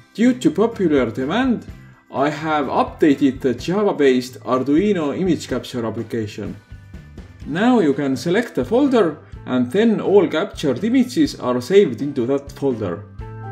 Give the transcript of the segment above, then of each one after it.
Due to popular demand, I have updated the Java-based Arduino image capture application. Now you can select a folder and then all captured images are saved into that folder.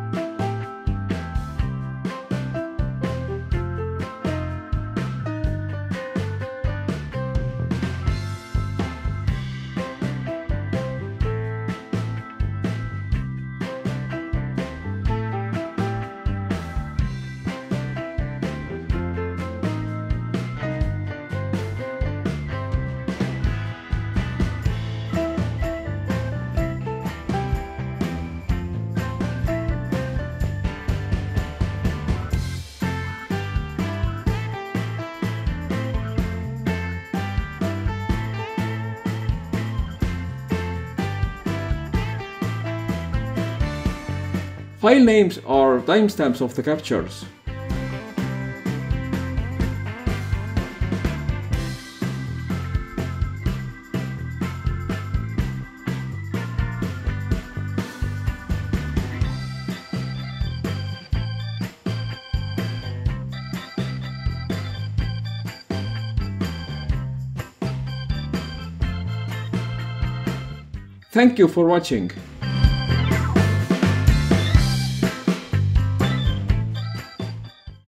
File names are timestamps of the captures. Thank you for watching.